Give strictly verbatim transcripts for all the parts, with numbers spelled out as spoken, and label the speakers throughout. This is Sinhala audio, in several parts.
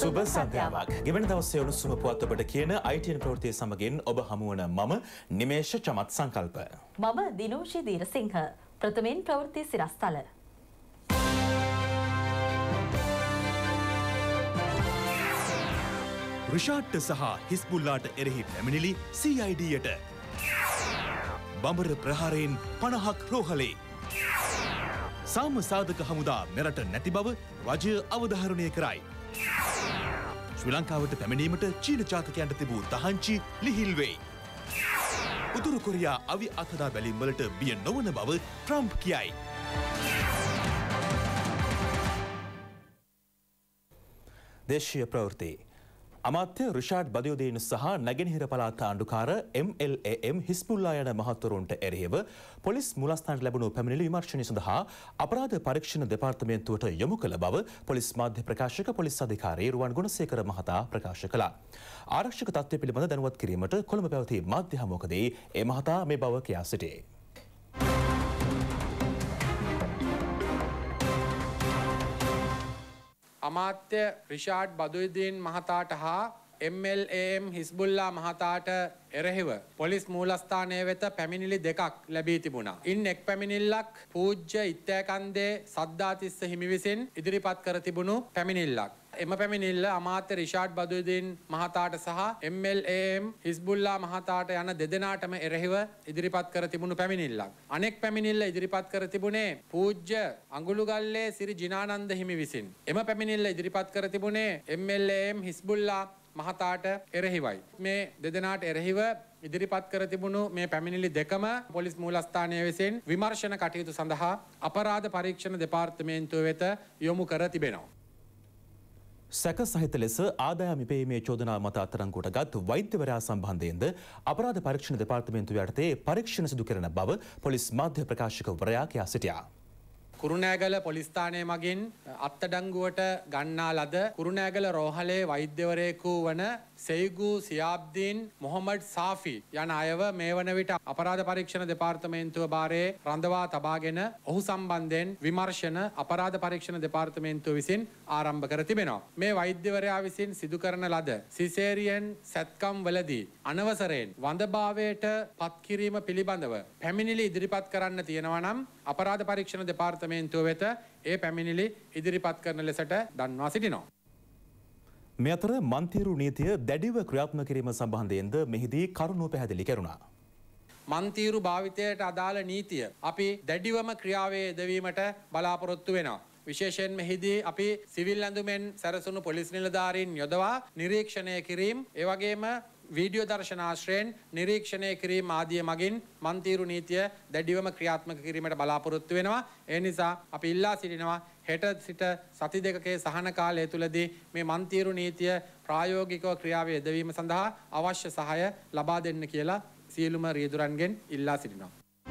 Speaker 1: සුබ සන්ධ්‍යාවක්. ගෙවන දවසේ උණුසුම පුවත් ඔබට කියන I T N ප්‍රවෘත්තිය සමගින් ඔබ හමුවන මම නිමේෂ චමත් සංකල්ප.
Speaker 2: මම දිනෝෂි දීරසිංහ. ප්‍රථමයෙන් ප්‍රවෘත්ති සිරස්තල.
Speaker 1: රිෂාඩ්ට සහ හිස්බුල්ලාට එරෙහි පැමිණිලි C I D යට. බඹර ප්‍රහාරයෙන් පනහක් රෝහලේ. සාම සාධක හමුදා මෙරට නැති බව රජය අවධාරණය කරයි. ශ්‍රී ලංකාවට පැමිණීමට චීන ජාතකයන්ට තිබූ තහංචි ලිහිල් වෙයි. උතුරු කොරියා අවි අත්හදා බැලීම් වලට බිය නොවන බව ට්‍රම්ප් කියයි. දේශීය ප්‍රවෘත්ති. අමාත්‍ය රිෂාඩ් බදියුදීන් සහ නැගෙනහිර පළාත ආණ්ඩුකාර M L A M Hezbollah යන මහතුරුන්ට එරෙහිව පොලිස් මුලස්ථානට ලැබුණු පැමිණිලි විමර්ශනය සඳහා අපරාධ පරීක්ෂණ දෙපාර්තමේන්තුවට යොමු කළ බව පොලිස් මාධ්‍ය ප්‍රකාශක පොලිස් අධිකාරී රුවන් ගුණසේකර මහතා ප්‍රකාශ කළා. ආරක්ෂක තත්ත්වය පිළිබඳ දැනුවත් කිරීමට කොළඹ පැවති මාධ්‍ය හමුවකදී ඒ මහතා මේ බව කියා සිටියේ.
Speaker 3: අමාත්‍ය රිෂාඩ් බදුයිදීන් මහතාට හා M L A M Hezbollah මහතාට එරෙහිව පොලිස් මූලස්ථානයේ වෙත පැමිණිලි දෙකක් ලැබී තිබුණා. ඉන් එක් පැමිණිල්ලක් පූජ්‍ය ඉත්තෑකන්දේ සද්දාතිස්ස හිමි විසින් ඉදිරිපත් කර තිබුණු පැමිණිල්ලක්. එම පැමිණිල්ල අමාත්‍ය රිෂාඩ් බදුයිදීන් මහතාට සහ M L A M Hezbollah මහතාට යන දෙදෙනාටම එරෙහිව ඉදිරිපත් කර තිබුණු පැමිණිල්ලක්. අනෙක් පැමිණිල්ල ඉදිරිපත් කර තිබුණේ පූජ්‍ය අඟුළුගල්ලේ සිරි ජිනානන්ද හිමි විසින්. එම පැමිණිල්ල ඉදිරිපත් කර තිබුණේ M L A M Hezbollah මහතාට එරෙහිවයි. මේ දෙදෙනාට එරෙහිව ඉදිරිපත් කර තිබුණු මේ පැමිණිලි දෙකම පොලිස් මූලස්ථානය විසින් විමර්ශන කටයුතු සඳහා අපරාධ පරීක්ෂණ දෙපාර්තමේන්තුව වෙත යොමු කර තිබෙනවා.
Speaker 1: සැක සහිත ලෙස ආදායම් ඉපයීමේ චෝදනා මත අත්අඩංගුවට ගත් වෛද්‍යවරයා සම්බන්ධයෙන්ද අපරාධ පරීක්ෂණ දෙපාර්තමේන්තුව යටතේ පරීක්ෂණ සිදු කරන බව පොලිස් මාධ්‍ය ප්‍රකාශකවරයා කියා සිටියා.
Speaker 3: කුරුණෑගල පොලිස් ස්ථානය මගින් අත්අඩංගුවට ගන්නා ලද කුරුණෑගල රෝහලේ වෛද්‍යවරයෙකු වන සෙයිගු සියාබ්දීන් මොහොමඩ් සාෆි යන අයව මේ වන විට අපරාධ පරීක්ෂණ දෙපාර්තමේන්තුව භාරයේ රඳවා තබාගෙන ඔහු සම්බන්ධයෙන් විමර්ශන අපරාධ පරීක්ෂණ දෙපාර්තමේන්තුව විසින් ආරම්භ කර තිබෙනවා. මේ වෛද්‍යවරයා විසින් සිදු කරන ලද සිසේරියන් සැත්කම් වලදී අනවසරයෙන් වඳභාවයට පත් කිරීම පිළිබඳව පැමිණිලි ඉදිරිපත් කරන්න තියෙනවා නම් අපරාධ පරීක්ෂණ දෙපාර්තමේන්තුව වෙත ඒ පැමිණිලි ඉදිරිපත් කරන ලෙසට දන්වා සිටිනවා.
Speaker 1: මේ අතර මන්තිරු නීතිය දැඩිව ක්‍රියාත්මක කිරීම සම්බන්ධයෙන්ද මෙහිදී කරුණු පැහැදිලි කෙරුණා.
Speaker 3: මන්තිරු භාවිතයට අදාළ නීතිය අපි දැඩිවම ක්‍රියාවේ යෙදවීමට බලාපොරොත්තු වෙනවා. විශේෂයෙන් මෙහිදී අපි සිවිල් ඇඳුමෙන් සැරසුණු පොලිස් නිලධාරීන් යොදවා නිරීක්ෂණය කිරීම, ඒ වගේම වීඩියෝ දර්ශන ආශ්‍රයෙන් නිරීක්ෂණය කිරීම ආදිය මගින් මන්තිරු නීතිය දැඩිවම ක්‍රියාත්මක කිරීමට බලාපොරොත්තු වෙනවා. ඒ නිසා අපි ඉල්ලා සිටිනවා හෙට සිට සති දෙකකේ සහන කාලය තුලදී මේ මන්තිරු නීතිය ප්‍රායෝගිකව ක්‍රියාවේ යෙදවීම සඳහා අවශ්‍ය සහාය ලබා දෙන්න කියලා සියලුම රියදුරන්ගෙන් ඉල්ලා සිටිනවා.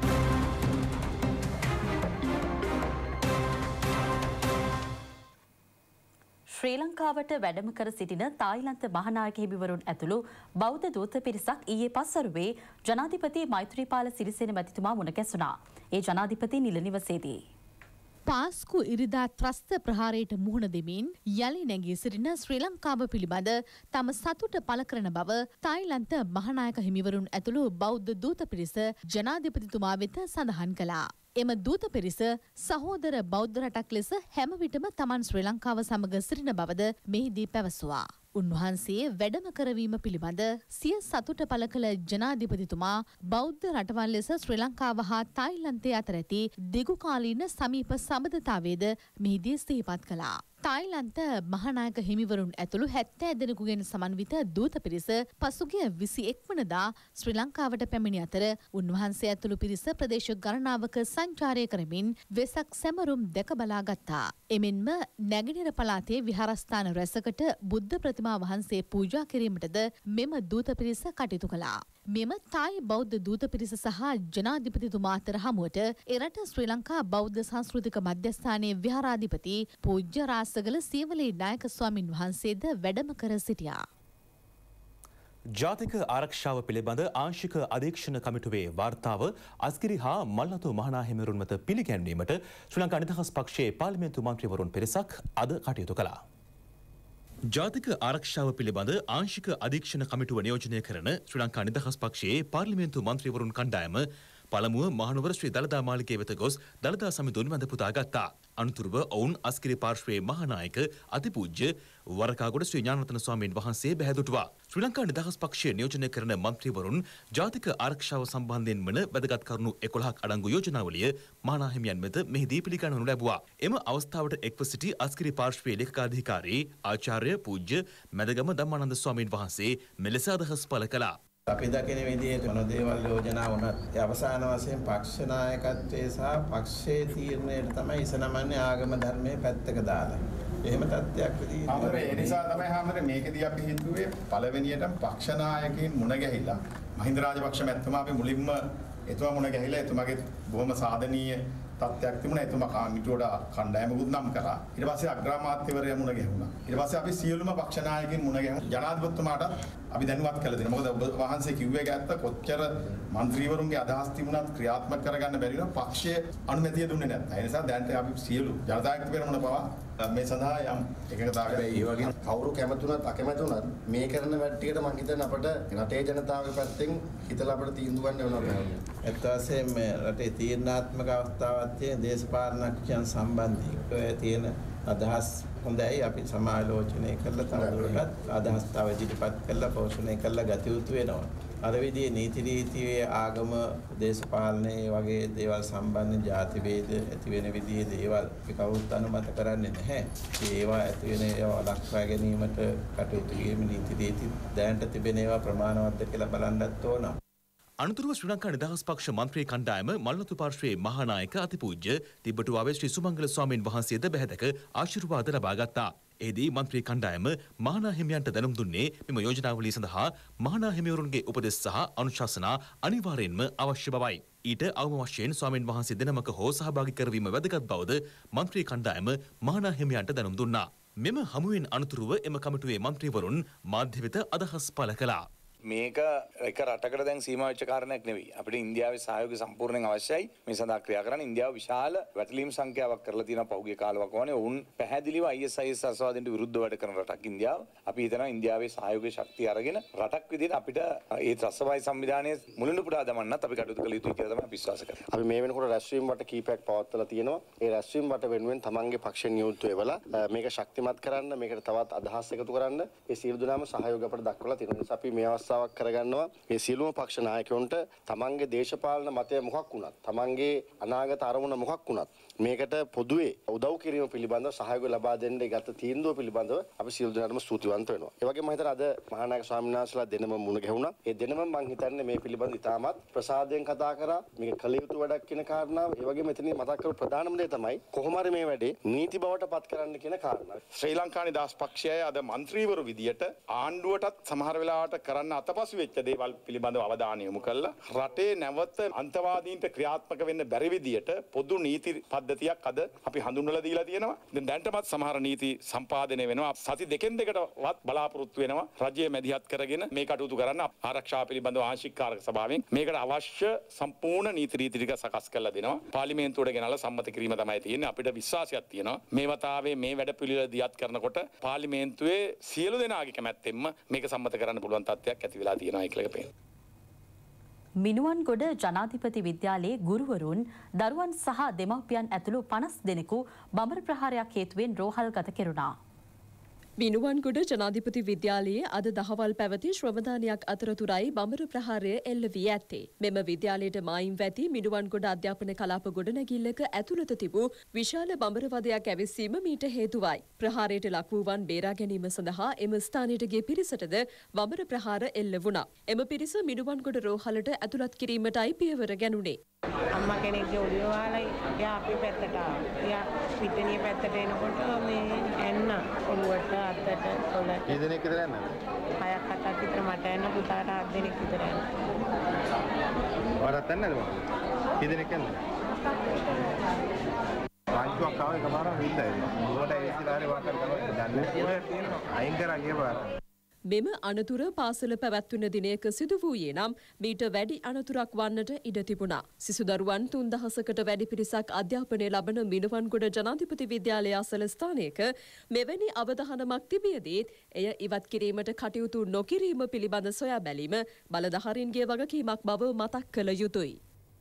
Speaker 2: ශ්‍රී ලංකාවට වැඩම කර සිටින තායිලන්ත මහනායක හිමිවරුන් ඇතුළු බෞද්ධ දූත පිරිසක් ඊයේ පස්වරුවේ ජනාධිපති මෛත්‍රීපාල සිරිසේන මැතිතුමා මුණ ගැසුණා. ඒ ජනාධිපති නිල නිවසේදී
Speaker 4: පාස්කු ඉරිදා ත්‍රස්ත ප්‍රහාරයට මුහුණ දෙමින් යළි නැගී සිටින ශ්‍රී ලංකාව පිළිබඳ තම සතුට පළ කරන බව තායිලන්ත මහනායක හිමිවරුන් ඇතුළු බෞද්ධ දූත පිරිස ජනාධිපතිතුමා වෙත සඳහන් කළා. එම දූත පිරිස සහෝදර බෞද්ධ රටක් ලෙස හැම විටම තමන් ශ්‍රී ලංකාව සමග සිටින බවද මෙහිදී පැවසුවා. උන්වහන්සේ වැඩම කරවීම පිළිබඳ සිය සතුට පළ කළ ජනාධිපතිතුමා බෞද්ධ රටවල් ලෙස ශ්‍රී ලංකාව හා තායිලන්තය අතර ඇති දිගුකාලීන සමීප සබඳතාවයද මෙහිදී සිහිපත් කළා. තායිලන්ත මහානායක හිමිවරුන් ඇතුළු හැත්තෑ දෙනෙකුගෙන් සමන්විත දූත පිරිස පසුගිය විසි එක් වනදා ශ්‍රී ලංකාවට පැමිණි අතර උන්වහන්සේ ඇතුළු පිරිස ප්‍රදේශ ගණනාවක සංචාරය කරමින් වෙසක් සැමරුම් දැක බලා ගත්තා. එමෙන්ම නැගෙනහිර පළාතේ විහාරස්ථාන රැසකට බුද්ධ ප්‍රතිමා වහන්සේ පූජා කිරීමටද මෙම දූත පිරිස කටයුතු කළා. මෙම තායි බෞද්ධ දූත පිරිස සහ ජනාධිපතිතුමා අතර හමුවට එරට ශ්‍රී ලංකා බෞද්ධ සංස්කෘතික මධ්‍යස්ථානයේ විහාරාධිපති පූජ්‍ය රාසගල සියවලේ නායක ස්වාමින් වහන්සේද වැඩම කර සිටියා.
Speaker 1: ජාතික ආරක්ෂාව පිළිබඳ ආංශික අධීක්ෂණ කමිටුවේ වාර්තාව අස්ගිරි හා මල්ලතු මහනා හිමිවරුන් මත පිළිගැන්වීමට ශ්‍රී ලංකා නිදහස් පක්ෂයේ පාර්ලිමේන්තු මන්ත්‍රීවරුන් පිරිසක් අද කටයුතු කළා. ජාතික ආරක්ෂාව පිළිබඳ ආංශික අධීක්ෂණ කමිටුව නියෝජනය කරන ශ්‍රී ලංකා නිදහස් පක්ෂයේ පාර්ලිමේන්තු මන්ත්‍රීවරුන් කණ්ඩායම පළමුව මහනුවර ශ්‍රී දළදා මාලිගය වෙත ගොස් දළදා සමිඳුන් වැඳ පුදා ගත්තා. අනතුරුව ඔවුන් අස්කිරි පාර්ශ්වයේ මහානායක අතිපූජ්‍ය වරකාගොඩ ශ්‍රී ඥානරත්න ස්වාමීන් වහන්සේ බැහැදුටුවා. ශ්‍රී ලංකා නිදහස් පක්ෂයේ නියෝජනය කරන මන්ත්‍රීවරුන් ජාතික ආරක්ෂාව සම්බන්ධයෙන් වන වැදගත් කරුණු එකොළහක් අඩංගු යෝජනාවලිය මහානාහිමියන් වෙත මෙහිදී පිළිගන්නු ලැබුවා. එම අවස්ථාවට එක්ව සිටි අස්කිරි පාර්ශ්වයේ ලේකකාධිකාරී ආචාර්ය පූජ්‍ය මැදගම ධම්මානන්ද ස්වාමීන් වහන්සේ මෙලෙස අදහස් පළ කළා.
Speaker 5: අපි දකින විදිහට මොන දේවල් යෝජනා වුණත් අවසාන වශයෙන් පක්ෂ නායකත්වයේ සහ පක්ෂයේ තීරණයට තමයි ඉසනමන්නේ ආගම ධර්මයේ පැත්තක දාලා. එහෙම තත්ත්වයක් විදිහට.
Speaker 6: ආමර ඒ නිසා තමයි ආමර මේකදී අපි හිතුවේ පළවෙනියටම පක්ෂ නායකයින් මුණ ගැහිලා මහින්ද රාජපක්ෂ මැතිතුමා අපි මුලින්ම එතුමා මුණ ගැහිලා එතුමාගේ බොහොම සාධනීය තත්ත්වයක් තිබුණා. එතුමා කමිටුවට කණ්ඩායමකුත් නම් කරා. ඊට පස්සේ අග්‍රාමාත්‍යවරයා මුණ ගැහුණා. ඊට පස්සේ අපි සියලුම පක්ෂ නායකයින් මුණ ගැහුණා. ජනාධිපතිතුමාට අපි දැනුවත් කළ දෙනවා. මොකද ඔබ වහන්සේ කිව්වේ ගැත්ත කොච්චර മന്ത്രിවරුන්ගේ අදහස් තිබුණත් ක්‍රියාත්මක කරගන්න බැරි වෙනවා පක්ෂයේ අනුමැතිය දුන්නේ නැත්නම්. ඒ නිසා දැනට අපි සියලු ජනතාවට පෙරමුණ පවා මේ සඳහා යම් එකඟතාවයක්.
Speaker 7: ඒ වගේ කවුරු කැමතුණත් අකමැතුණත් මේ කරන වැඩ ටිකට මම හිතන්නේ අපිට රටේ ජනතාවගේ පැත්තෙන් හිතලා අපිට තීන්දුව ගන්න වෙනවා.
Speaker 5: ඒත් වශයෙන් මේ රටේ තීරණාත්මක අවස්ථාවක් තියෙන දේශපාලනඥයන් සම්බන්ධයෙන් තියෙන අදහස් හොඳයි. අපි සමාලෝචනය කරලා තවදුරටත් අදහස් තව ඉදිරිපත් කරලා පෝෂණය කරලා ගත යුතු වෙනවා. අර විදිහේ නීති රීතියේ ආගම දේශපාලනයේ වගේ දේවල් සම්බන්ධ ಜಾති ભેද ඇති වෙන විදිහේ දේවල් අපි කවුරුත් අනුමත කරන්නේ නැහැ. ඒවා ඇති වෙන ඒවා ලක්වා ගැනීමට කටයුතු කිරීම නීති රීති දැනට තිබෙන ඒවා ප්‍රමාණවත්ද කියලා බලන්නත් ඕන.
Speaker 1: අනතුරුව ශ්‍රී ලංකා නිදහස් පක්ෂ මන්ත්‍රී කණ්ඩායම මල්නතු පාර්ශ්වයේ මහානායක අතිපූජ්‍ය තිබ්බටුවාවේ ශ්‍රී සුමංගල ස්වාමීන් වහන්සේද බැහැදක ආශිර්වාද ලබා ගත්තා. එහිදී මන්ත්‍රී කණ්ඩායම මහානාහිමියන්ට දැනුම් දුන්නේ මෙම යෝජනාවලිය සඳහා මහානාහිමිවරුන්ගේ උපදෙස් සහ අනුශාසනා අනිවාර්යෙන්ම අවශ්‍ය බවයි. ඊට අවම වශයෙන් ස්වාමීන් වහන්සේ දෙනමක හෝ සහභාගී කරවීම වැදගත් බවද මන්ත්‍රී කණ්ඩායම මහානාහිමියන්ට දැනුම් දුන්නා. මෙම හමුවෙන් අනතුරුව එම කමිටුවේ මන්ත්‍රීවරුන් මාධ්‍ය වෙත අදහස් පළ කළා.
Speaker 8: මේක එක රටකට දැන් සීමා වෙච්ච කාරණයක් නෙවෙයි. අපිට ඉන්දියාවේ සහයෝගය සම්පූර්ණයෙන් අවශ්‍යයි. මේ සඳහා ක්‍රියා කරන්න ඉන්දියාව විශාල වැටලීම් සංඛ්‍යාවක් කරලා තියෙනවා පහුගිය කාලවක වනේ. උන් පැහැදිලිව I S I S අසවාදීන්ට විරුද්ධව වැඩ කරන රටක් ඉන්දියාව. අපි හිතනවා ඉන්දියාවේ සහයෝගයේ ශක්තිය අරගෙන රටක් විදිහට අපිට ඒ ත්‍රස්තවාදී සංවිධානයේ මුලින්ම පුරා දමන්නත් අපි කටයුතු කළ යුතුයි කියලා තමයි අපි විශ්වාස කරන්නේ.
Speaker 7: අපි මේ වෙනකොට රැස්වීම වට කීපයක් පවත්වලා තියෙනවා. ඒ රැස්වීම වට වෙනුවෙන් තමන්ගේ පක්ෂ නියුක්ත වෙවලා මේක ශක්තිමත් කරන්න, මේකට තවත් අදහස් එකතු කරන්න ඒ සියලු දෙනාම සහයෝගය අපට දක්වලා තියෙනවා. ඒ නිසා අපි මේ අවස්ථාවක් කරගන්නවා. මේ සියලුම පක්ෂ නායකයන්ට තමන්ගේ දේශපාලන මතය මොකක් වුණත්, තමන්ගේ අනාගත අරමුණ මොකක් වුණත් මේකට පොදුවේ උදව් කිරීම පිළිබඳව සහයෝගය ලබා දෙන්න ගත තීන්දුව පිළිබඳව අපි සියලු දෙනාටම ස්තුතිවන්ත වෙනවා. ඒ වගේම මම හිතනවා අද මහානායක ස්වාමීන් වහන්සේලා දෙනම මුණ ගැහුණා. ඒ දෙනම මම හිතන්නේ මේ පිළිබඳව ඉතාමත් ප්‍රසාදයෙන් කතා කරා. මේක කළ යුතු වැඩක් කියන කාරණාව. ඒ වගේම මෙතනින් මතක් කරපු ප්‍රධානම දේ තමයි කොහොම හරි මේ වැඩේ නීති බවට පත් කරන්න කියන කාරණාව.
Speaker 6: ශ්‍රී ලංකා නිදහස් පක්ෂයයි අද മന്ത്രിවරු විදියට ආණ්ඩුවටත් සමහර වෙලාවට කරන්න අතපසු වෙච්ච දේවල් පිළිබඳව අවධානය යොමු කළා. රටේ නැවත අන්තවාදීන්ට ක්‍රියාත්මක වෙන්න බැරි විදියට පොදු නීති පද්ධතියක් අද අපි හඳුන්වලා දීලා තියෙනවා. දැන් දැන්ටමත් සමහර නීති සම්පාදනය වෙනවා. සති දෙකෙන් දෙකටවත් බලාපොරොත්තු වෙනවා රජය මැදිහත් කරගෙන මේ කටයුතු කරන්න ආරක්ෂාව පිළිබඳව ආංශික කාරක සභාවෙන් මේකට අවශ්‍ය සම්පූර්ණ නීති රීති ටික සකස් කරලා දෙනවා. පාර්ලිමේන්තුවට ගෙනල්ලා සම්මත කිරීම තමයි තියෙන්නේ. අපිට විශ්වාසයක් තියෙනවා මේ වතාවේ මේ වැඩ පිළිවෙල දියත් කරනකොට පාර්ලිමේන්තුවේ සියලු දෙනාගේ කැමැත්තෙන්ම මේක සම්මත කරන්න පුළුවන් තත්ත්වයක් ඇති වෙලා තියෙනවා කියලා පේනවා.
Speaker 2: මිනුවන්ගොඩ ජනාධිපති විද්‍යාලයේ ගුරුවරුන් දරුවන් සහ දෙමව්පියන් ඇතුළු පනස් දෙනෙකු බඹර ප්‍රහාරයක් හේතුවෙන් රෝහල් ගත කෙරුණා.
Speaker 9: මිනුවන්ගොඩ ජනාධිපති විද්‍යාලයේ අද දහවල් පැවති ශ්‍රමදානයක් අතරතුරයි බඹර ප්‍රහාරය එල්ල වී ඇත්තේ. මෙම විද්‍යාලයට මායිම් වැති මිනුවන්ගොඩ අධ්‍යාපන කලාප ගොඩනැගිල්ලක ඇතුළත තිබූ විශාල බඹර වදයක් ඇවිස්සීම මීට හේතුවයි. ප්‍රහාරයට ලක් වූවන් බේරා ගැනීම සඳහා එම ස්ථානයට ගිය පිරිසටද බඹර ප්‍රහාර එල්ල වුණා. එම පිරිස මිනුවන්ගොඩ රෝහලට ඇතුළත් කිරීමටයි පියවර ගැනුණේ.
Speaker 10: අම්මා කෙනෙක්ගේ ඔළුව වහලා එයා අපේ පැත්තට ආවා. එයා පිටණිය පැත්තට එනකොට මේ ඇන්න ඔළුවට අතට කොළ.
Speaker 7: කී දෙනෙක් විතර යන්නද?
Speaker 10: හයක් හතක් විතර මට එන්න පුතාට අට දෙනෙක් විතර යන්න.
Speaker 7: වරත් නැද්ද මම? කී දෙනෙක් යන්නද? පංචුවක් ආව එකපාරම විල්දයි. උඩට ඒසිලා හරි වාකර කරනවා. දැන් තියෙනවා අයින් කරා ගියපාර.
Speaker 9: මෙම අනතුර පාසල පැවැත්වුණ දිනයක සිදු වූයේ නම් මීට වැඩි අනතුරක් වන්නට ඉඩ තිබුණා. සිසු දරුවන් තුන්දහසකට වැඩි පිරිසක් අධ්‍යාපනය ලබන මිනුවන්ගොඩ ජනාධිපති විද්‍යාලය අසල ස්ථානයක මෙවැනි අවධානමක් තිබියදීත් එය ඉවත් කිරීමට කටයුතු නොකිරීම පිළිබඳ සොයා බැලීම බලධාරීන්ගේ වගකීමක් බව මතක් කළ යුතුයි.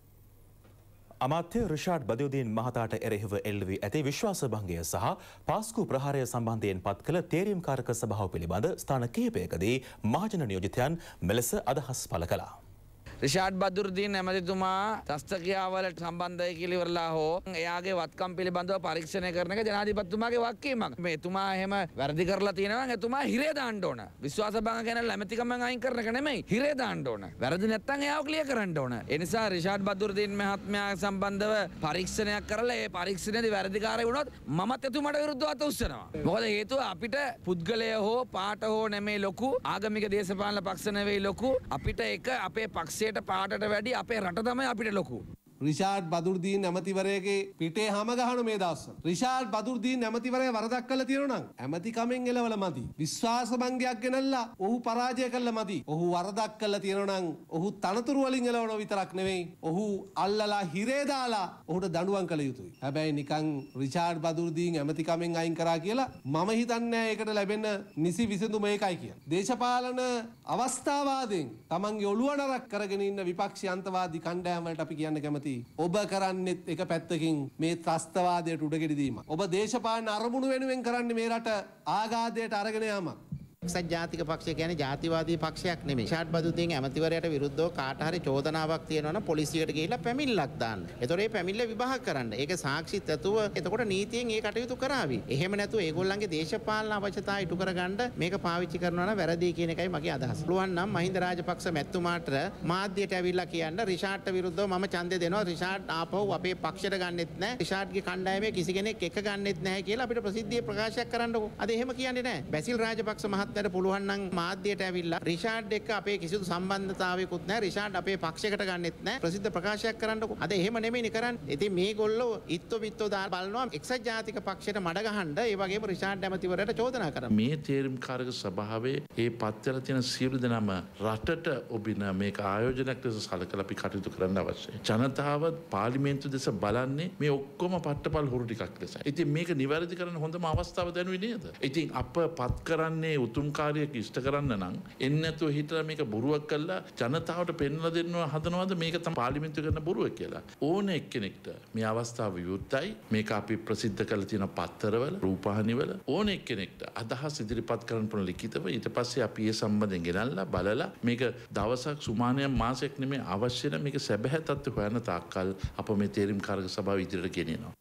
Speaker 1: අමාත්‍ය රිෂාඩ් බදියුදීන් මහතාට එරෙහිව එල්ල වී ඇති විශ්වාසභංගය සහ පාස්කු ප්‍රහාරය සම්බන්ධයෙන් පත් කළ තේරීම්කාරක සභාව පිළිබඳ ස්ථාන කිහිපයකදී මහජන නියෝජිතයන් මෙලෙස අදහස් පළ කළා.
Speaker 11: රිෂාඩ් බදුරුදීන් ඇමතිතුමා තස්තකියාවලට සම්බන්ධය කිලිවරලා හෝ එයාගේ වත්කම් පිළිබඳව පරීක්ෂණය කරන එක ජනාධිපතිතුමාගේ වගකීමක්. මේ එතුමා එහෙම වැරදි කරලා තියෙනවා නම් එතුමා හිරේ දාන්න ඕන. විශ්වාසභංග ගැන ඇමතිකමෙන් අයින් කරන එක නෙමෙයි හිරේ දාන්න ඕන. වැරදි නැත්තම් එයාව ක්ලියර් කරන්න ඕන. ඒ නිසා රිෂාඩ් බදුරුදීන් මහත්මයා සම්බන්ධව පරීක්ෂණයක් කරලා ඒ පරීක්ෂණයේදී වැරදිකාරය වුණොත් මමත් එතුමාට විරුද්ධව අත උස්සනවා. මොකද හේතුව අපිට පුද්ගලය හෝ පාට හෝ නෙමෙයි ලොකු ආගමික දේශපාලන පක්ෂ නෙවෙයි ලොකු අපිට එක අපේ පක්ෂයේ පාටට වැඩි අපේ රට තමයි අපිට ලොකු.
Speaker 12: රිෂාඩ් බදුරුදීන් ඇමතිවරයාගේ පිටේ හැම ගහන මේ දවස්වල. රිෂාඩ් බදුරුදීන් ඇමතිවරයා වරදක් කළා තියෙනවා නම් ඇමතිකමෙන් එලවල මදි. විශ්වාසභංගයක් ගෙනල්ලා ඔහු පරාජය කළා මදි. ඔහු වරදක් කළා තියෙනවා නම් ඔහු තනතුරු වලින් එලවන විතරක් නෙවෙයි. ඔහු අල්ලලා හිරේ දාලා ඔහුට දඬුවම් කළ යුතුයි. හැබැයි නිකන් රිෂාඩ් බදුරුදීන් ඇමතිකමෙන් අයින් කරා කියලා මම හිතන්නේ ඒකට ලැබෙන නිසි විසඳුම ඒකයි කියලා. දේශපාලන අවස්ථාවාදයෙන් තමන්ගේ ඔළුව නරක් කරගෙන ඉන්න විපක්ෂී අන්තවාදී කණ්ඩායම් වලට අපි කියන්න කැමතියි. ඔබ කරන්නෙත් එක පැත්තකින් මේ ත්‍රස්තවාදයට උඩගෙඩි දීමක්. ඔබ දේශපාලන අරමුණු වෙනුවෙන් කරන්නේ මේ රට ආඝාතයට අරගෙන යාමක්.
Speaker 5: එක්සත් ජාතික පක්ෂය කියන්නේ ජාතිවාදී පක්ෂයක් නෙමෙයි. රිෂාඩ් බදුරුදීන් ඇමතිවරයාට විරුද්ධව කාට හරි චෝදනාවක් තියෙනවා නම් පොලිසියට ගිහිල්ලා පැමිණිල්ලක් දාන්න. ඒතකොට මේ පැමිණිල්ල විභාග කරන්න. ඒක සාක්ෂිත් ඇතුව එතකොට නීතියෙන් ඒ කටයුතු කරાવી. එහෙම නැතුව ඒගොල්ලන්ගේ දේශපාලන අවශ්‍යතා ඉටු කරගන්න මේක පාවිච්චි කරනවා නම් වැරදි කියන එකයි මගේ අදහස. පුළුවන් නම් මහින්ද රාජපක්ෂ මැතිතුමාට මාධ්‍යයට ඇවිල්ලා කියන්න රිෂාඩ්ට විරුද්ධව මම ඡන්දය දෙනවා. රිෂාඩ් ආපහු අපේ පක්ෂයට ගන්නෙත් නැහැ. රිෂාඩ්ගේ කණ්ඩායමේ කිසි කෙනෙක් එක ගන්නෙත් නැහැ කියලා අපිට ප්‍රසිද්ධියේ ප්‍රකාශයක් කරන්නකෝ. අද එහෙම කියන්නේ නැහැ. බැසිල් රාජපක්ෂ මහත්මයා ට පුළුවන් නම් මාධ්‍යයට ඇවිල්ලා රිෂාඩ් එක්ක අපේ කිසිදු සම්බන්ධතාවයකුත් නැහැ. රිෂාඩ් අපේ පක්ෂයකට ගන්නෙත් නැහැ. ප්‍රසිද්ධ ප්‍රකාශයක් කරන්නකො. අද එහෙම නෙමෙයිනේ කරන්නේ. ඉතින් මේගොල්ලෝ ඉත්තු පිට්ටෝ දාලා බලනවා එක්සත් ජාතික පක්ෂයට මඩ ගහන්න ඒ වගේම රිෂාඩ් ඇමතිවරයාට චෝදනා කරනවා.
Speaker 13: මේ තේරීම්කාරක සභාවේ ඒ පත්වල තියෙන සියලු දෙනාම රටට ඔබින මේක ආයෝජනයක් ලෙස සලකලා අපි කටයුතු කරන්න අවශ්‍යයි. ජනතාව පාර්ලිමේන්තු දෙස බලන්නේ මේ ඔක්කොම පට්ටපල් හොරු ටිකක් ලෙස. ඉතින් මේක නිවැරදි කරන්න හොඳම අවස්ථාව දැනුවේ නේද? ඉතින් අප පත් කරන්නේ උතුම් කාර්යයක් ඉෂ්ට කරන්න නම් එන්නේ නැතුව හිතලා මේක බොරුවක් කළා ජනතාවට පෙන්වලා දෙන්නවා හදනවද මේක තමයි පාර්ලිමේන්තුව කරන බොරුව කියලා. ඕන එක්කෙනෙක්ට මේ අවස්ථාව විවෘතයි. මේක අපි ප්‍රසිද්ධ කරලා තියෙන පත්තරවල රූපවාහිනිවල ඕන එක්කෙනෙක්ට අදහස් ඉදිරිපත් කරන්න පුළුවන් ලිඛිතව. ඊට පස්සේ අපි ඒ සම්බන්ධයෙන් ගෙනල්ලා බලලා මේක දවසක් සුමානයක් මාසයක් නෙමෙයි අවශ්‍ය නම් මේක සැබෑ තත්ත්ව හොයන තාක්කල් අප මේ තේරීම්කාරක සභාව ඉදිරියට ගෙනියනවා.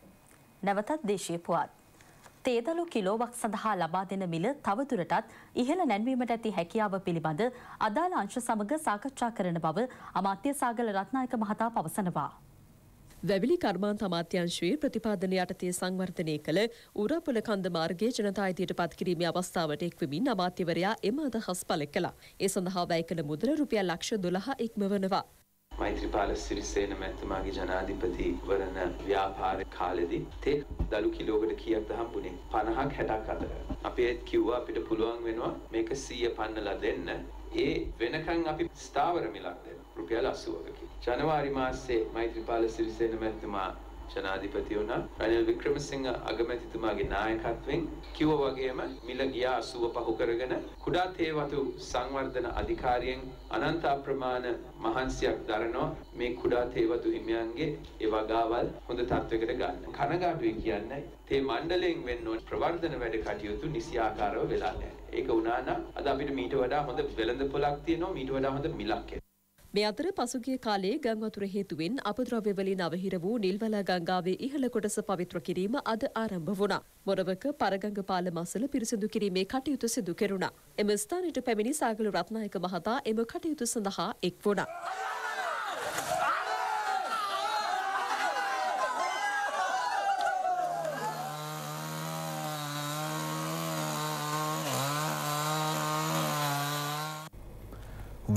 Speaker 2: නැවතත් දේශීය පුවත්. තේදළු කිලෝවක් සඳහා ලබා දෙන මිල තවදුරටත් ඉහළ නැන්වීමට ඇති හැකියාව පිළිබඳ අදාළ අංශ සමග සාකච්ඡා කරන බව අමාත්‍ය සාගල රත්නායක මහතා පවසනවා.
Speaker 9: වැවිලි කර්මාන්ත අමාත්‍යංශයේ ප්‍රතිපාදන යටතේ සංවර්ධනය කළ උරපොළ කන්ද මාර්ගයේ ජනතා අයිතියට පත් කිරීමේ අවස්ථාවට එක්වමින් අමාත්‍යවරයා එම අදහස් පළ කළා. ඒ සඳහා වැය කළ මුදල රුපියල් ලක්ෂ දොළහ ඉක්මවනවා.
Speaker 14: මෛත්‍රීපාල සිරිසේන මැතිතුමාගේ ජනාධිපති වරණ ව්‍යාපාර කාලෙදී තේ දළු කිලෝකට කීයක්ද හම්බුනේ? පනහක් හැටක් අතර. අපි ඒත් කිව්වා අපිට පුළුවන් වෙනවා මේක සීය පන්නලා දෙන්න. ඒ වෙනකන් අපි ස්ථාවර මිලක් දෙන්න. රුපියල් අසූවකකින්. ජනවාරි මාසයේ මෛත්‍රීපාල සිරිසේන මැතිතුමා ජනාධිපති වුණා. රනිල් වික්‍රමසිංහ අගමැතිතුමාගේ නායකත්වයෙන් කිව්වා වගේම මිල ගියා අසූව පහ කරගෙන කුඩා තේවතු සංවර්ධන අධිකාරියෙන් අනන්ත අප්‍රමාණ මහන්සියක් දරනවා මේ කුඩා තේවතු හිමියන්ගේ ඒ වගාවල් හොඳ තත්වයකට ගන්න. කනගාටුයි කියන්නේ තේ මණ්ඩලයෙන් වෙන්න ඕන ප්‍රවර්ධන වැඩ කටයුතු නිසියාකාරව වෙලා නැහැ. ඒක වුණා නම් අද අපිට මීට වඩා හොඳ වෙළඳපොළක් තියෙනවා මීට වඩා හොඳ මිලක්.
Speaker 9: මේ අතර පසුගිය කාලයේ ගං වතුර හේතුවෙන් අපද්‍රව්‍ය වලින් අවහිර වූ නිල්වල ගංගාවේ ඉහළ කොටස පවිත්‍ර කිරීම අද ආරම්භ වුණා. මොරවක පරගඟ පාලම අසල පිරිසිදු කිරීමේ කටයුතු සිදු කෙරුණා. එම ස්ථානයට පැමිණි සාගල රත්නායක මහතා එම කටයුතු සඳහා එක් වුණා.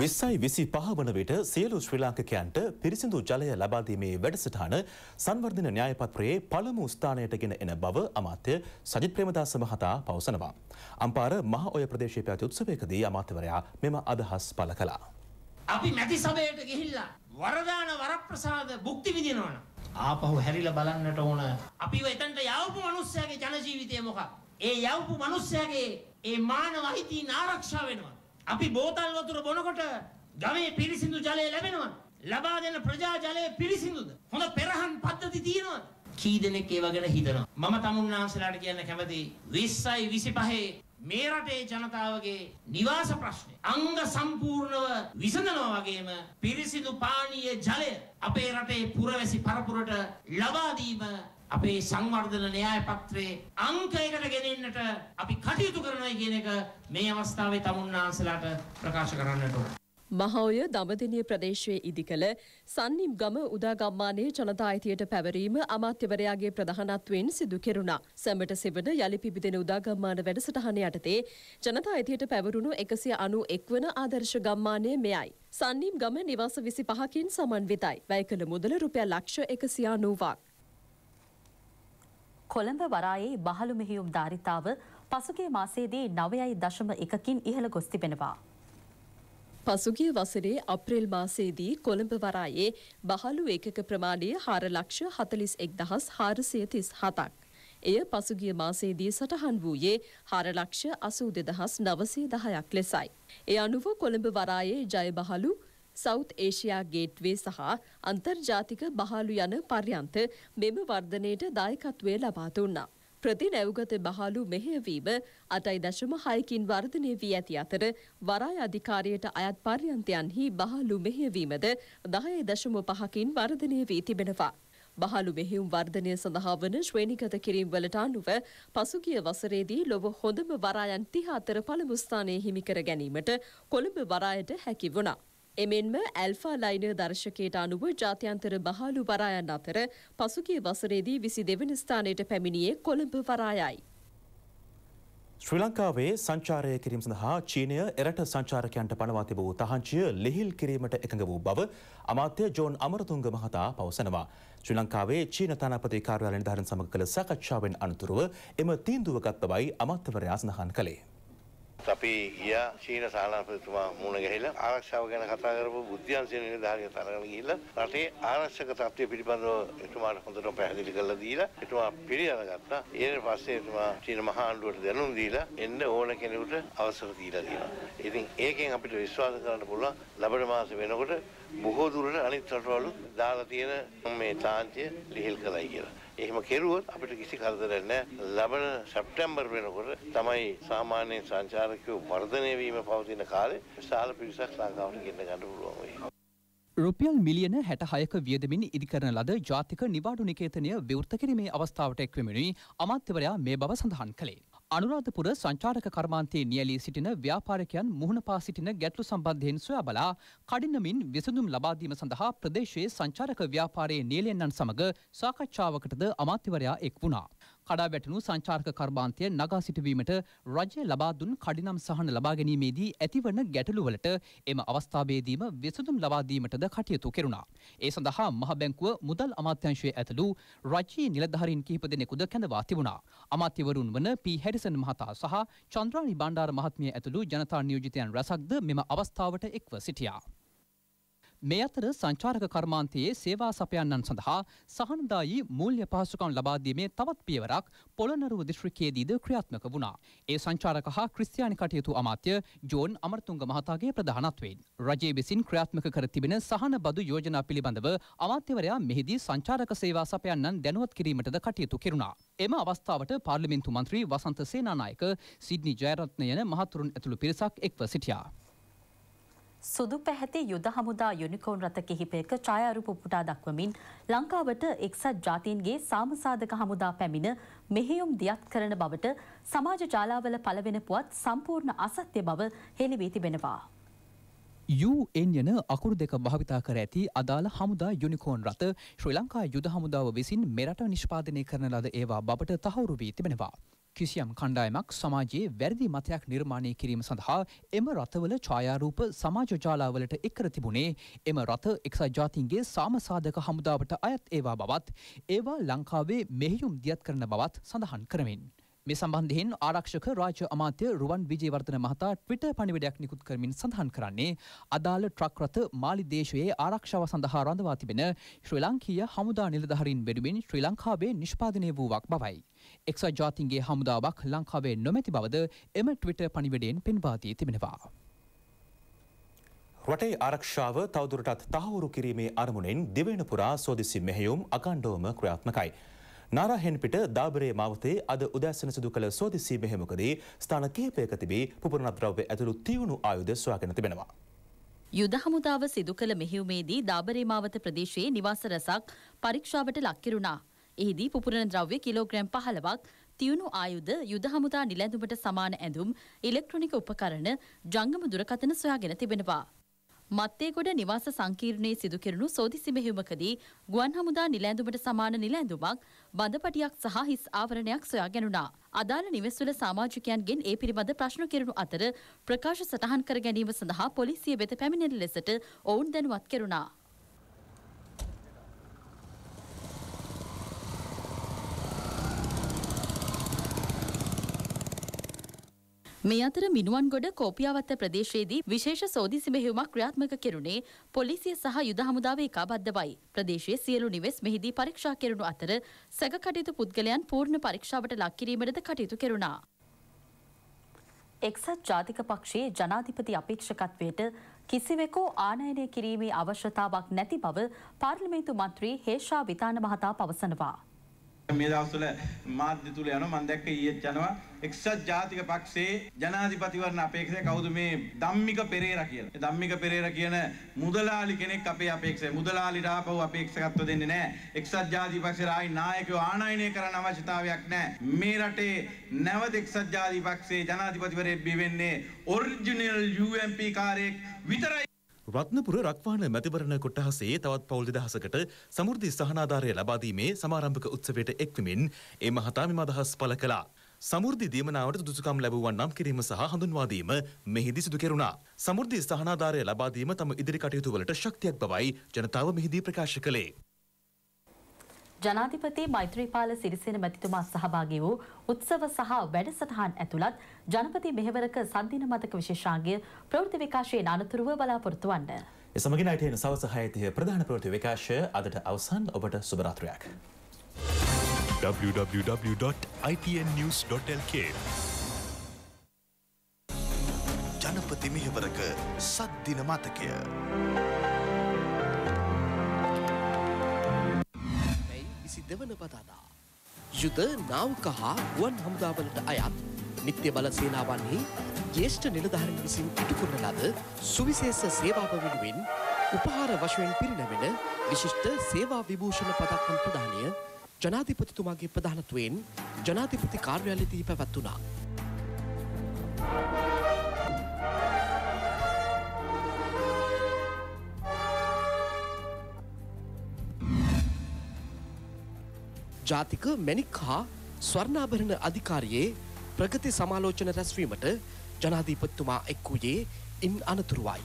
Speaker 1: විස්සයි විසි පහ වන විට සියලු ශ්‍රී ලාංකිකයන්ට පිරිසිදු ජලය ලබා දීමේ වැඩසටහන සංවර්ධන න්‍යායපත්‍රයේ පළමු ස්ථානයට ගෙන එන බව අමාත්‍ය සජිත් ප්‍රේමදාස මහතා පවසනවා. අම්පාර මහ ඔය ප්‍රදේශයේ පැවති උත්සවයකදී අමාත්‍යවරයා මෙම අදහස් පළ කළා.
Speaker 15: අපි මැති සභයට ගිහිල්ලා වරදාන වරප්‍රසාද භුක්ති විඳිනවනම් ආපහු හැරිලා බලන්නට ඕන අපිව එතනට යවපු මිනිස්සයාගේ ජන ජීවිතය මොකක්ද? ඒ යවපු මිනිස්සයාගේ ඒ මානව හිතීන් ආරක්ෂා වෙනවා. අපි බෝතල් වතුර බොනකොට ගමේ පිරිසිදු ජලය ලැබෙනවද? ලබා දෙන ප්‍රජා ජලය පිරිසිදුද? හොඳ පෙරහන් පද්ධති තියෙනවද? කී දෙනෙක් ඒව ගැන හිතනවා? මම තමුන්නාන්සලාට කියන්න කැමතියි විස්සයි විසිපහේ මේ රටේ ජනතාවගේ නිවාස ප්‍රශ්නේ අංග සම්පූර්ණව විසඳනවා වගේම පිරිසිදු පානීය ජලය අපේ රටේ පුරවැසි පරපුරට ලබා දීම අපේ සංවර්ධන න්‍යාය පත්‍රයේ අංකයකට ගෙනෙන්නට අපි කටයුතු කරනවා කියන එක මේ අවස්ථාවේ තමුන්නාන්සලාට ප්‍රකාශ කරන්නට ඕන.
Speaker 9: මහෝය දඹදෙණිය ප්‍රදේශයේ ඉදිකළ සන්නිම් ගම උදාගම්මානයේ ජනතා අයිතියට පැවරීම අමාත්‍යවරයාගේ ප්‍රධානත්වයෙන් සිදු කෙරුණා. සැමට සෙවන යලි පිබිදෙන උදාගම්මාන වැඩසටහන යටතේ ජනතා අයිතියට පැවරුණු එකසිය අනූ එක් වන ආදර්ශ ගම්මානය මෙයයි. සන්නිම් ගම නිවාස විසිපහකින් සමන්විතයි. වැය කළ මුදල රුපියල් ලක්ෂ එකසිය අනූවක්.
Speaker 2: කොළඹ වරායේ බහළු මෙහෙයුම් ධාරිතාව පසුගිය මාසයේදී නවයයි දශම එකකින් ඉහළ ගොස් තිබෙනවා.
Speaker 9: පසුගිය වසරේ අප්‍රේල් මාසයේදී කොළඹ වරායේ බහළු ඒකක ප්‍රමාණය හාර ලක්ෂ හතළිස් එක් දහස් හාරසිය තිස් හතක්. එය පසුගිය මාසයේදී සටහන් වූයේ හාර ලක්ෂ අසූ දෙදහස් නවසිය දහයක් ලෙසයි. ඒ අනුව කොළඹ වරායේ ජය බහළු සවුත් ඒෂියා ගේට්වේ සහ අන්තර්ජාතික බහළු යන පර්යන්ත මෙම වර්ධනයට දායකත්වය ලබා දුන්නා. ප්‍රති නැව්ගත බහළු මෙහෙයවීම අටයි දශම හයකින් වර්ධනය වී ඇති අතර වරාය අධිකාරියට අයත් පර්යන්තයන්හි බහළු මෙහෙයවීමද දහය දශම පහකින් වර්ධනය වී තිබෙනවා. බහළු මෙහෙයුම් වර්ධනය සඳහා වන ශ්‍රේණිගත කිරීම් වලට අනුව පසුගිය වසරේදී ලොව හොඳම වරායන් තිහ අතර පළමු ස්ථානය හිමි කර ගැනීමට කොළඹ වරායට හැකි වුණා. එමෙන්ම ඇල්ෆා ලයිනර් දර්ශකයට අනුව ජාත්‍යන්තර බහළු වරායන් අතර පසුගිය වසරේදී විසි දෙවන ස්ථානයට පැමිණියේ කොළඹ වරායයි.
Speaker 1: ශ්‍රී ලංකාවේ සංචාරය කිරීම සඳහා චීනය එරට සංචාරකයන්ට පනවා තිබූ තහංචිය ලිහිල් කිරීමට එකඟ වූ බව අමාත්‍ය ජෝන් අමරතුංග මහතා පවසනවා. ශ්‍රී ලංකාවේ චීන තානාපති කාර්යාලය නිලධාරීන් සමග කළ සාකච්ඡාවෙන් අනතුරුව එම තීන්දුව ගත් බවයි අමාත්‍යවරයා සඳහන් කළේ.
Speaker 16: අපි ගියා චීන තානාපතිතුමා මුණ ගැහිලා ආරක්ෂාව ගැන කතා කරපු බුද්ධ්‍යංශයේ නිලධාරියෙක් තරගෙන ගිහිල්ලා රටේ ආරක්ෂක තත්ත්වය පිළිබඳව එතුමාට හොඳටම පැහැදිලි කරලා දීලා එතුමා පිළිඅර ගත්තා. ඊට පස්සේ එතුමා චීන මහා ආණ්ඩුවට දැනුම් දීලා එන්න ඕන කෙනෙකුට අවසර දීලා තියෙනවා. ඉතින් ඒකෙන් අපිට විශ්වාස කරන්න පුළුවන් ලබන මාසෙ වෙනකොට බොහෝ දුරට අනිත් රටවල දාලා තියෙන මේ තාංචිය ලිහිල් කළයි කියලා. එහෙම කෙරුවොත් අපිට කිසි කරදරයක් නැහැ. ලබන සැප්තැම්බර් වෙනකොට තමයි සාමාන්‍ය සංචාරකයෝ වර්ධනය වීම පවතින කාලේ විශාල පිරිසක් ලංකාවට ගෙන්න ගන්න පුළුවන් වෙයි.
Speaker 17: රුපියල් මිලියන හැටහයක වියදමින් ඉදිකරන ලද ජාතික නිවාඩු නිකේතනය විවෘත කිරීමේ අවස්ථාවට එක්වෙමිනුයි අමාත්‍යවරයා මේ බව සඳහන් කළේ. අනුරාධපුර සංචාරක කර්මාන්තයේ නියැලී සිටින ව්‍යාපාරිකයන් මුහුණ පා සිටින ගැටලු සම්බන්ධයෙන් සොයා බලා කඩිනමින් විසඳුම් ලබා දීම සඳහා ප්‍රදේශයේ සංචාරක ව්‍යාපාරයේ නියැලෙන්නන් සමග සාකච්ඡාවකටද අමාත්‍යවරයා එක් වුණා. කඩා වැටුණු සංචාරක කර්මාන්තය නගා සිටවීමට රජය ලබා දුන් කඩිනම් සහන ලබා ගැනීමේදී ඇතිවන ගැටලුවලට එම අවස්ථාවේදීම විසඳුම් ලබා දීමටද කටයුතු කෙරුණා. ඒ සඳහා මහ බැංකුව මුදල් අමාත්‍යාංශයේ ඇතුළු රජයේ නිලධාරීන් කිහිප දෙනෙකුද කැඳවා තිබුණා. අමාත්‍යවරුන් වන පී හැරිසන් මහතා සහ චන්ද්‍රානි බණ්ඩාර මහත්මිය ඇතුළු ජනතා නියෝජිතයන් රැසක්ද මෙම අවස්ථාවට එක්ව සිටියා. මේ අතර සංචාරක කර්මාන්තයේ සේවා සපයන්නන් සඳහා සහනදායී මූල්‍ය පහසුකම් ලබා දීමේ තවත් පියවරක් පොළොන්නරුව දිස්ත්‍රික්කයේදීද ක්‍රියාත්මක වුණා. ඒ සංචාරක හා ක්‍රිස්තියානි කටයුතු අමාත්‍ය ජෝන් අමරතුංග මහතාගේ ප්‍රධානත්වයෙන් රජය විසින් ක්‍රියාත්මක කර තිබෙන සහන බදු යෝජනා පිළිබඳව අමාත්‍යවරයා මෙහිදී සංචාරක සේවා සපයන්නන් දැනුවත් කිරීමටද කටයුතු කෙරුණා. එම අවස්ථාවට පාර්ලිමේන්තු මන්ත්‍රී වසන්ත සේනානායක සිඩ්නි ජයරත්න යන මහතුරුන් ඇතුළු පිරිසක් එක්ව සිටියා.
Speaker 2: සුදු පැහැති යුද හමුදා යුනිකෝන් රථ කිහිපයක ඡායාරූප උපුටා දක්වමින් ලංකාවට එක්සත් ජාතීන්ගේ සාමසාධක හමුදා පැමිණ මෙහෙයුම් දියත් කරන බවට සමාජ ජාලාවල පළවෙන පුවත් සම්පූර්ණ අසත්‍ය බව හෙළි වී තිබෙනවා.
Speaker 17: යු එන් යන අකුරු දෙක භාවිතා කර ඇති අදාළ හමුදා යුනිකෝන් රථ ශ්‍රී ලංකා යුද හමුදාව විසින් මෙරට නිෂ්පාදනය කරන ලද ඒවා බවට තහවුරු වී තිබෙනවා. කිසියම් කණ්ඩායමක් සමාජයේ වැරදි මතයක් නිර්මාණය කිරීම සඳහා එම රථවල ඡායාරූප සමාජ ජාලාවලට එක්කර තිබුණේ එම රථ එක්සත් ජාතීන්ගේ සාමසාධක හමුදාවට අයත් ඒවා බවත් ඒවා ලංකාවේ මෙහෙයුම් දියත් කරන බවත් සඳහන් කරමින්. මේ සම්බන්ධයෙන් ආරක්ෂක රාජ්‍ය අමාත්‍ය රුවන් විජේවර්ධන මහතා ට්විටර් පණිවිඩයක් නිකුත් කරමින් සඳහන් කරන්නේ අදාළ ට්‍රක් රථ මාලි දේශයේ ආරක්ෂාව සඳහා රඳවා තිබෙන ශ්‍රී ලාංකීය හමුදා නිලධාරීන් වෙනුවෙන් ශ්‍රී ලංකාවේ නිෂ්පාදනය වූවක් බවයි. එක්සත් ජාතීන්ගේ හමුදාවක් ලංකාවේ නොමැති බවද එම ට්විටර් පණිවිඩයෙන් පෙන්වා දී තිබෙනවා.
Speaker 1: රටේ ආරක්ෂාව තවදුරටත් තහවුරු කිරීමේ අරමුණෙන් දිවයින පුරා සෝදිසි මෙහෙයුම් අකණ්ඩවම ක්‍රියාත්මකයි. නාරහෙන්පිට දාබරේ මාවතේ අද උදෑසන සිදු කළ සෝදිසි මෙහෙයුමකදී ස්ථාන කිහිපයක තිබී පුපුරණ ද්‍රව්‍ය ඇතුළු තියුණු ආයුධ සොයාගෙන තිබෙනවා.
Speaker 2: යුද හමුදාව සිදු කළ මෙහෙයුමේදී දාබරේ මාවත ප්‍රදේශයේ නිවාස රැසක් පරීක්ෂාවට ලක් කෙරුණා. එහිදී පුපුරණ ද්‍රව්‍ය කිලෝග්‍රෑම් පහළොවක්, තියුණු ආයුධ, යුද හමුදා නිලැඳුමට සමාන ඇඳුම්, ඉලෙක්ට්‍රොනික උපකරණ, ජංගම දුරකථන සොයාගෙන තිබෙනවා. මත්තේගොඩ නිවාස සංකීර්ණයේ සිදු කෙරුණු සෝදිසි මෙහෙයුමකදී ගුවන් හමුදා නිලැඳුමට සමාන නිලැඳුමක්, බඳපටියක් සහ හිස් ආවරණයක් සොයා ගැනුණා. අදාළ නිවෙස්වල සමාජිකයන්ගෙන් ඒ පිළිබඳ ප්‍රශ්න කෙරුණු අතර ප්‍රකාශ සටහන් කර ගැනීම සඳහා පොලිසිය වෙත පැමිණෙන ලෙසට ඔවුන් දැනුවත් කෙරුණා. මේ අතර මිනුවන්ගොඩ කෝපියාවත්ත ප්‍රදේශයේදී විශේෂ සෝදිසි මෙහෙයුමක් ක්‍රියාත්මක කෙරුණේ පොලිසිය සහ යුද හමුදාව ඒකාබද්ධවයි. ප්‍රදේශයේ සියලු නිවෙස් මෙහිදී පරීක්ෂා කෙරුණු අතර සැක කටයුතු පුද්ගලයන් පූර්ණ පරීක්ෂාවට ලක් කිරීමටද කටයුතු කෙරුණා. එක්සත් ජාතික පක්ෂයේ ජනාධිපති අපේක්ෂකත්වයට කිසිවෙකු ආනයනය කිරීමේ අවශ්‍යතාවක් නැති බව පාර්ලිමේන්තු මන්ත්‍රී හේෂා විතාන මහතා පවසනවා.
Speaker 18: මේ දවස්වල මාධ්‍ය තුල යනවා මම දැක්ක ඊයේත් යනවා එක්සත් ජාතික පක්ෂයේ ජනාධිපතිවරණ අපේක්ෂක කවුද මේ ධම්මික පෙරේරා කියලා. ඒ ධම්මික පෙරේරා කියන මුදලාලි කෙනෙක් අපේ අපේක්ෂකයි. මුදලාලිට ආපහු අපේක්ෂකත්ව දෙන්නේ නැහැ. එක්සත් ජාතික පක්ෂයේ ආයි නායකයෝ ආනයනය කරන්න අවශ්‍යතාවයක් නැහැ. මේ රටේ නැවත එක්සත් ජාතික පක්ෂයේ ජනාධිපතිවරයෙක් බිහි වෙන්නේ ඔරිජිනල් යූ එම් පී කාර්යයක් විතරයි.
Speaker 1: රත්නපුර රක්වාන මැතිවරණ කොට්ටහසේ තවත් පවුල් දෙදහසකට සමෘද්ධි සහනාධාරය ලබා දීමේ සමාරම්භක උත්සවයට එක්වමින් ඒ මහතා මෙම අදහස් පළ කළා. සමෘද්ධි දීමනාවට සුදුසුකම් ලැබුවන් නම් කිරීම සහ හඳුන්වා දීම මෙහිදී සිදු කෙරුණා. සමෘද්ධි සහනාධාරය ලබා දීම තම ඉදිරි කටයුතු වලට ශක්තියක් බවයි ජනතාව මෙහිදී ප්‍රකාශ කළේ.
Speaker 2: ජනාධිපති මෛත්‍රීපාල සිරිසේන මැතිතුමා සහභාගී වූ උත්සව සහ වැඩසටහන් ඇතුළත් ජනපති මෙහෙවරක සන්දින මතක විශේෂාංගය ප්‍රවෘත්ති විකාශයේ අනතුරුව බලාපොරොත්තු වන්න.
Speaker 1: ඒ සමගින් අයිටීන සවස හයතිය ප්‍රධාන ප්‍රවෘත්ති විකාශය අදට අවසන්. ඔබට සුබ රාත්‍රියක්.
Speaker 19: w w w dot i t n news dot l k ජනපති මෙහෙවරක සද්දින මතකය.
Speaker 20: දෙවන බදාදා යුද නාවික හා ගුවන් හමුදාවලට අයත් නිත්‍ය බල සේනාවන්හි ජ්‍යෙෂ්ඨ නිලධාරීන් විසින් ඉටු කරන ලද සුවිශේෂ සේවාව වෙනුවෙන් උපහාර වශයෙන් පිරිනැමෙන විශිෂ්ට සේවා විභූෂණ පදක්කම් ප්‍රදානය ජනාධිපතිතුමාගේ ප්‍රධානත්වයෙන් ජනාධිපති කාර්යාලයේදී පැවැත්වුණා. ජාතික මැණික් හා ස්වර්ණාභරණ අධිකාරියේ ප්‍රගති සමාලෝචන රැස්වීමට ජනාධිපතිතුමා එක් වූයේ ඉන් අනතුරුවයි.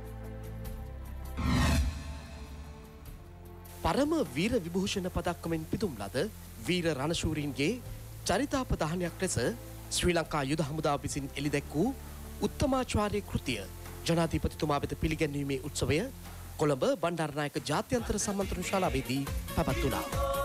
Speaker 20: පරම වීර විභූෂණ පදක්කමෙන් පිදුම් ලද වීර රණශූරීන්ගේ චරිතාපදානයක් ලෙස ශ්‍රී ලංකා යුද හමුදාව විසින් එළිදැක් වූ උත්තමාචාර්ය කෘතිය ජනාධිපතිතුමා වෙත පිළිගැන්වීමේ උත්සවය කොළඹ බණ්ඩාරනායක ජාත්‍යන්තර සම්මන්ත්‍රණ ශාලාවේදී පැවැත්වුණා.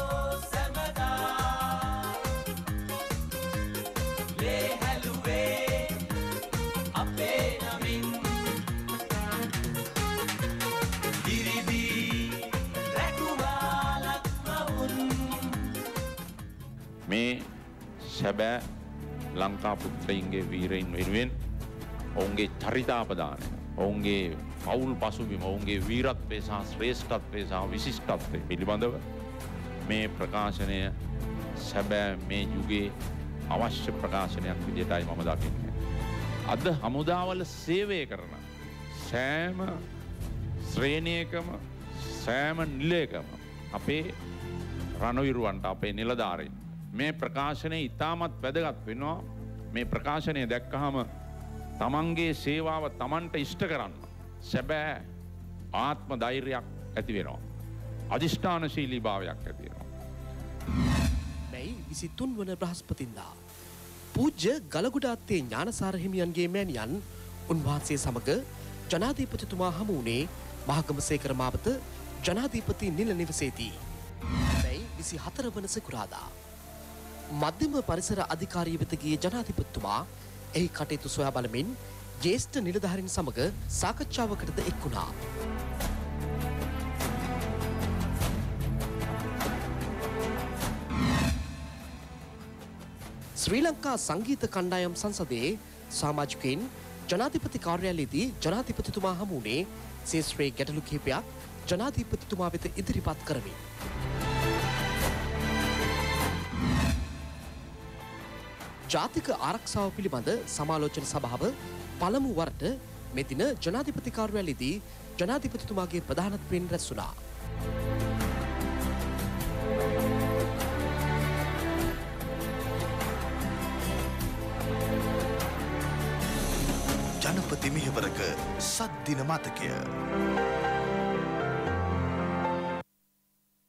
Speaker 21: මේ සැබෑ ලංකා පුත්‍රයින්ගේ වීරයින් වෙනුවෙන් ඔවුන්ගේ චරිතාපදානය, ඔවුන්ගේ පවුල් පසුබිම, ඔවුන්ගේ වීරත්වය සහ ශ්‍රේෂ්ඨත්වය සහ විශිෂ්ටත්වය පිළිබඳව මේ ප්‍රකාශනය සැබෑ මේ යුගයේ අවශ්‍ය ප්‍රකාශනයක් විදිහටයි මම දකින්නේ. අද හමුදාවල සේවය කරන සෑම ශ්‍රේණියකම සෑම නිලයකම අපේ රණවිරුවන්ට, අපේ නිලධාරීන් මේ ප්‍රකාශනය ඉතාමත් වැදගත් වෙනවා. මේ ප්‍රකාශනය දැක්කහම තමන්ගේ සේවාව තමන්ට ඉෂ්ට කරන්න සැබෑ ආත්ම ධෛර්යයක් ඇති වෙනවා. අධිෂ්ඨානශීලී භාවයක් ඇති වෙනවා.
Speaker 20: මැයි විසිතුන් වන බ්‍රහස්පතින්දා පූජ්‍ය ගලගොඩ අත්තේ ඥානසාර හිමියන්ගේ මෑණියන් උන්වහන්සේ සමග ජනාධිපතිතුමා හමු වුණේ මහගමසේකර මාවත ජනාධිපති නිල නිවසේදී. මැයි විසිහතර වන සිකුරාදා මධ්‍යම පරිසර අධිකාරිය වෙත ගිය ජනාධිපතිතුමා එහි කටයුතු සොයා බලමින් ජ්‍යෙෂ්ඨ නිලධාරීන් සමග සාකච්ඡාවකටද එක් වුණා. ශ්‍රී ලංකා සංගීත කණ්ඩායම් සංසදයේ සමාජිකයින් ජනාධිපති කාර්යාලයේදී ජනාධිපතිතුමා හමු වුණේ ශේෂ්ත්‍රයේ ගැටලු කිහිපයක් ජනාධිපතිතුමා වෙත ඉදිරිපත් කරමින්. ජාතික ආරක්ෂාව පිළිබඳ සමාලෝචන සභාව පළමු වරට මෙදින ජනාධිපති කාර්යාලයේදී ජනාධිපතිතුමාගේ ප්‍රධානත්වයෙන් රැස් වුණා.
Speaker 3: ජනපති මෙහෙවරක සද්දින මතකය